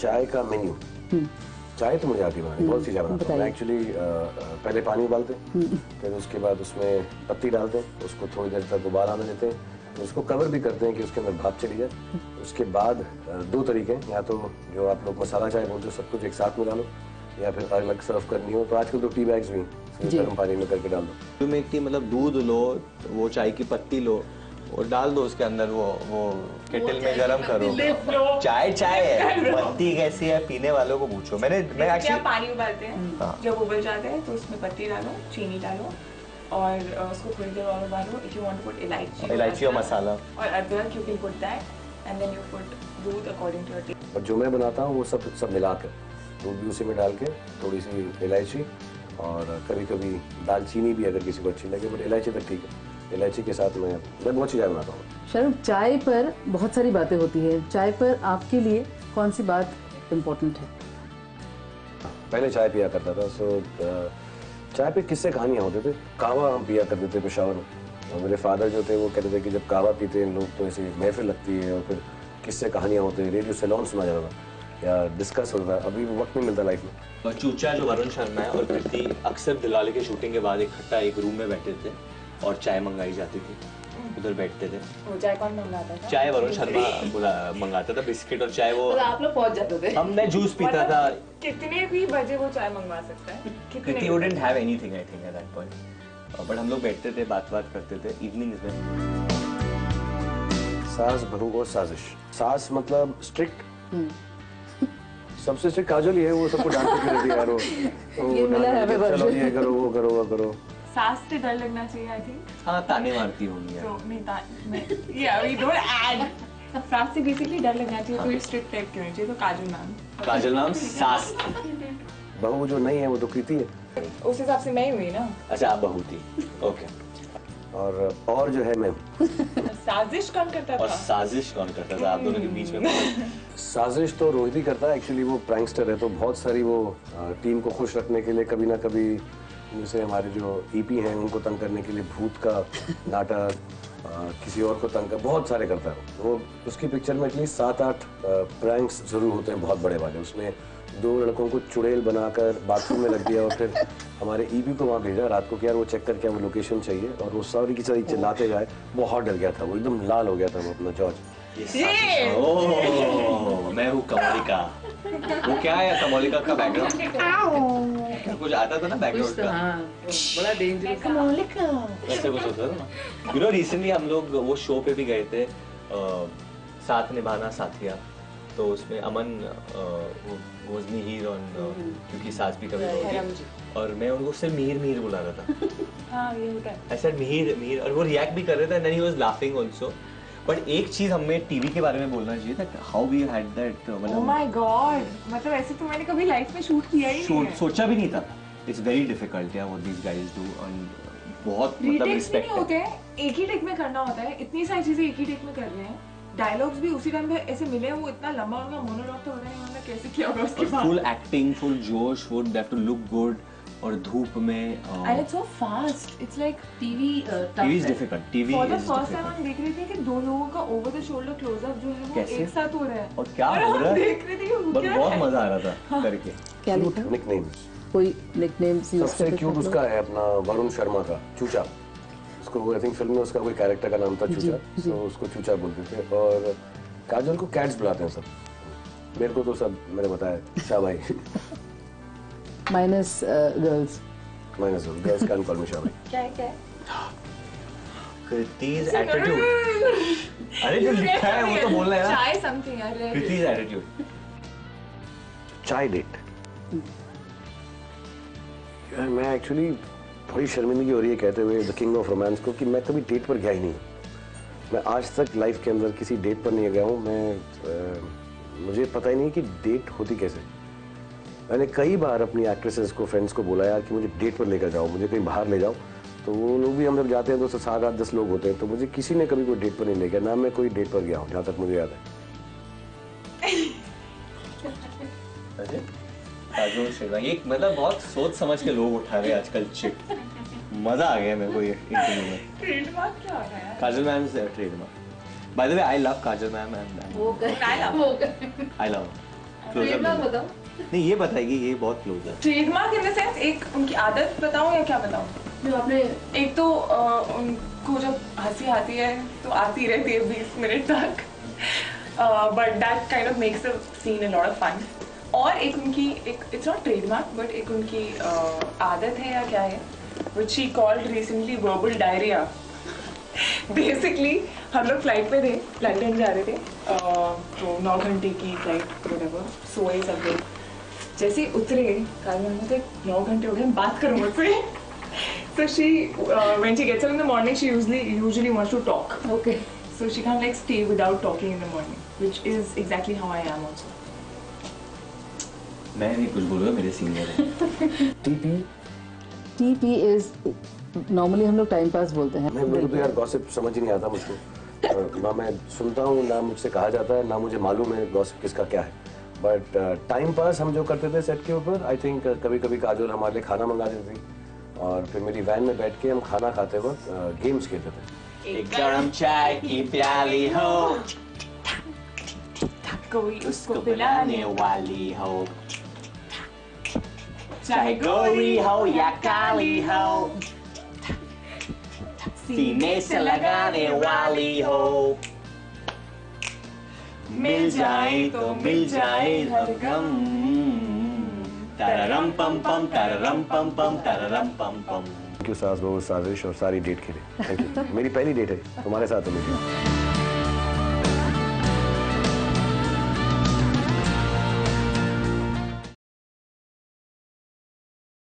चाय का मेन्यू। चाय तो मुझे आती है बनानी, बहुत सी चाय बनाता हूँ मैं एक्चुअली। पहले पानी उबालते हैं, फिर उसके बाद उसमें पत्ती डालते हैं, उसको थोड़ी देर तक उबाल आने देते हैं, उसको कवर भी करते हैं कि उसके अंदर भाप चली जाए। उसके बाद दो तरीके हैं, या तो जो आप लोग मसाला चाय बोलते हो सब कुछ एक साथ मिला लो, या फिर अलग सर्व करनी हो तो आजकल तो टी बैग्स भी गर्म पानी में करके डाल दो। तुम एक मतलब दूध लो, वो चाय की पत्ती लो और डाल दो उसके अंदर, वो केटल में गरम करो। चाय है, पत्ती कैसी है पीने वालों को पूछो। मैं एक्चुअली पानी उबालते हैं, जब उबल जाता है तो उसमें पत्ती डालो, चीनी डालो और उसको थोड़ी देर और उबालो। If you want to put elaichi और मसाला और adrak, you can put that and then you put doodh according to your taste. और जो मैं बनाता हूँ वो सब मिलाकर दूध भी उसी में डाल के, थोड़ी सी इलायची और कभी कभी दालचीनी भी अगर किसी को अच्छी लगे, बट इलायची तक ठीक है। इलायची के साथ मैं बहुत सी चाय बनाता हूँ। शर्म, चाय पर बहुत सारी बातें होती है, चाय पर आपके लिए कौन सी बात इम्पोर्टेंट है? पहले चाय पिया करता था, सो चाय पे किस्से कहानियाँ होते थे। कहवा हम पिया करते थे पेशावर में, और मेरे फादर जो थे वो कहते थे कि जब कहवा पीते हैं लोग तो ऐसे महफिल लगती है, और फिर किस्से कहानियाँ होते हैं, रेडियो सैलून सुना जाता था या डिस्कस होता था। अभी वो वक्त नहीं मिलता लाइफ में। चूचा जो वरुण शर्मा है और कृति अक्सर दिलवाले के शूटिंग के बाद इकट्ठा एक रूम में बैठे थे और चाय मंगाई जाती थी, उधर बैठते थे। वो चाय कौन मंगाता था? चाय वरुण शर्मा मंगाता था, बिस्किट और चाय वो। तो आप लोग पहुंच जाते थे? हमने जूस पीता था। कितने भी बजे वो चाय मंगवा सकता है? Kriti wouldn't have anything I think at that point, but हम लोग बैठते थे, बात करते थे इवनिंग्स में। सास बहू और साजिश। सास मतलब स्ट्रिक्ट, सबसे स्ट्रिक्ट काजल ही है, वो सबको डांटती फिरती है यार। ये मिला है चलो ये करो वो करो वो करो। सास से डर लगना चाहिए आई थिंक। हाँ, ताने मारती होंगी यार। तो नहीं या वी डोंट ऐड। सास से बेसिकली डर लगना चाहिए, तो ये स्ट्रिक्ट टाइप क्यों चाहिए? तो काजल नाम सास। बहू जो नहीं है वो तो कृति है। उस हिसाब से मैं ही हुई ना। अच्छा, आप बहू थी, ओके। और जो है मैं। साजिश कौन करता था? और साजिश कौन करता था आप दोनों के बीच में? साजिश तो रोहित ही करता है एक्चुअली, वो प्रैंकस्टर है, तो बहुत सारी वो टीम को खुश रखने के लिए कभी ना कभी, जैसे हमारे जो ईपी हैं उनको तंग करने के लिए भूत का नाटक, किसी और को तंग कर, बहुत सारे करता है वो। उसकी पिक्चर में एटलीस्ट 7-8 प्रैंक्स जरूर होते हैं बहुत बड़े वाले। उसने 2 लड़कों को चुड़ैल बनाकर बाथरूम में रख दिया और फिर हमारे ईपी को वहाँ भेजा रात को कि यार वो चेक करके वो लोकेशन चाहिए, और वो सारी की सारी चिल्लाते गए। बहुत डर गया था वो, एकदम लाल हो गया था वो अपना जॉर्ज। ओह, मैं हूँ कमलिका। वो क्या है कमलिका का बैकग्राउंड? कुछ आता था ना बैकग्राउंड का? बड़ा डेंजरस कमलिका ऐसे कुछ होता था ना। यू नो रिसेंटली हम लोग वो शो पे भी गए थे, साथ निभाना साथिया। तो उसमें अमन वाज हीर ऑन, क्योंकि सास भी कभी होगी, और मैं उनको सिर्फ मिहिर बुला रहा था। हाँ, ये होता है। I said मिहिर, और वो रिएक्ट भी कर रहे थे, and then he was laughing also. But एक चीज हमें टीवी के बारे में बोलना चाहिए था, हाउ वी हैड दैट, मतलब ओह माय गॉड, मतलब ऐसे तो मैंने कभी लाइफ में शूट किया ही नहीं है। सोचा भी नहीं था। इट्स वेरी डिफिकल्ट यार, what these guys do, and बहुत मतलब रिस्पेक्ट नहीं होते हैं, एक ही टेक में करना होता है। इतनी सारी चीजें एक ही टेक में कर रहे हैं। डायलॉग्स भी उसी टाइम पे ऐसे मिले, वो इतना लंबा उनका मोनोलॉग तो हो रहा है, उन्होंने कैसे किया होगा उसके बाद। फुल एक्टिंग, फुल जोश, would have to look good, और धूप में and it's so fast, it's like TV is difficult, TV for the is first time difficult. हम देख रहे थे कि 2 लोगों का ओवर द शोल्डर क्लोजअप जो है वो एक साथ हो रहा है, और क्या हो रहा है देख रहे थे कि बट बहुत मजा आ रहा था करके। क्या लिखा? निकनेम्स, कोई निकनेम्स यूज सबसे क्यूट उसका है अपना वरुण शर्मा का चूचा। उसको आई थिंक फिल्म में उसका कोई कैरेक्टर का नाम था चूचा, तो उसको चूचा बोलते थे। और काजल को कैट्स बुलाते हैं सब, मेरे को तो सब मैंने बताया शाबाई। Minus girls can't call me शाबाई। क्या है कृति's attitude, अरे जो लिखा है वो तो बोलना है ना। चाय समथिंग अरे कृति's attitude, चाय डेट। यार मैं एक्चुअली थोड़ी शर्मिंदगी हो रही है कहते हुए द किंग ऑफ रोमांस को कि मैं कभी डेट पर गया ही नहीं। मैं आज तक लाइफ के अंदर किसी डेट पर नहीं गया हूँ। मुझे पता ही नहीं कि डेट होती कैसे। मैंने कई बार अपनी एक्ट्रेसेस को, फ्रेंड्स को बोला यार कि मुझे डेट पर लेकर जाओ, मुझे कहीं बाहर ले जाओ, तो वो लोग भी हम जब जाते हैं तो 7-8-10 लोग होते हैं, तो मुझे किसी ने कभी कोई डेट पर नहीं ले गया, ना मैं कोई डेट पर गया हूँ जहाँ तक मुझे याद है। ये मतलब बहुत सोच समझ के लोग उठा रहे हैं आजकल चिट। मजा आ गया मेरे को ये इंटरव्यू में। ट्रेडमार्क क्या हो रहा है? Kajal ma'am is trademark. By the way I love Kajal ma'am and वो कर, आई लव ट्रेडमार्क बताओ। नहीं ये बताइए, ये बहुत क्लोज है। ट्रेडमार्क इन द सेंस एक उनकी आदत बताऊं या क्या बताऊं? जो आपने एक तो उनको जब हंसी आती है तो आती रहती है 20 मिनट तक, but that kind of makes the scene a lot of fun. और एक उनकी एक इट्स नॉट ट्रेडमार्क बट एक उनकी आदत है या क्या है, which she called recently verbal diarrhoea. Basically हम लोग फ्लाइट पे थे, लंदन जा रहे थे, तो 9 घंटे की फ्लाइट, व्हाटएवर, सोए सब लोग। जैसे ही उतरे काजल ने 9 घंटे हो गए, बात करो मुझसे। So she, when she gets up in the morning, she usually wants to talk. Okay So she can't like stay without talking in the morning, which is exactly how I am also. मैं नहीं कुछ बोलूँगा, मेरे senior है। TP is normally हम लोग time pass बोलते हैं। मैं मेरे को तो यार गॉसिप समझ ही नहीं आता मुझको। ना मैं सुनता हूँ, ना मुझसे कहा जाता है, ना मुझे मालूम है गॉसिप किसका क्या है। बट टाइम पास हम जो करते थे सेट के ऊपर, आई थिंक कभी कभी काजोल हमारे लिए खाना मंगा देती थी और फिर मेरी वैन में बैठ के हम खाना खाते वक्त गेम्स खेलते थे। एक गरम चाय की प्याली हो, कोई उसको पिलाने वाली हो, चाहे गोरी हो या काली हो, सीने से लगाने वाली हो, मिल जाए तो मिल जाए हर गम, तररम पम पम तररम पम पम तररम पम पम। थैंक यू सास बहू साजिश और सारी डेट के लिए। Thank you. मेरी पहली डेट है तुम्हारे साथ, तो मुझे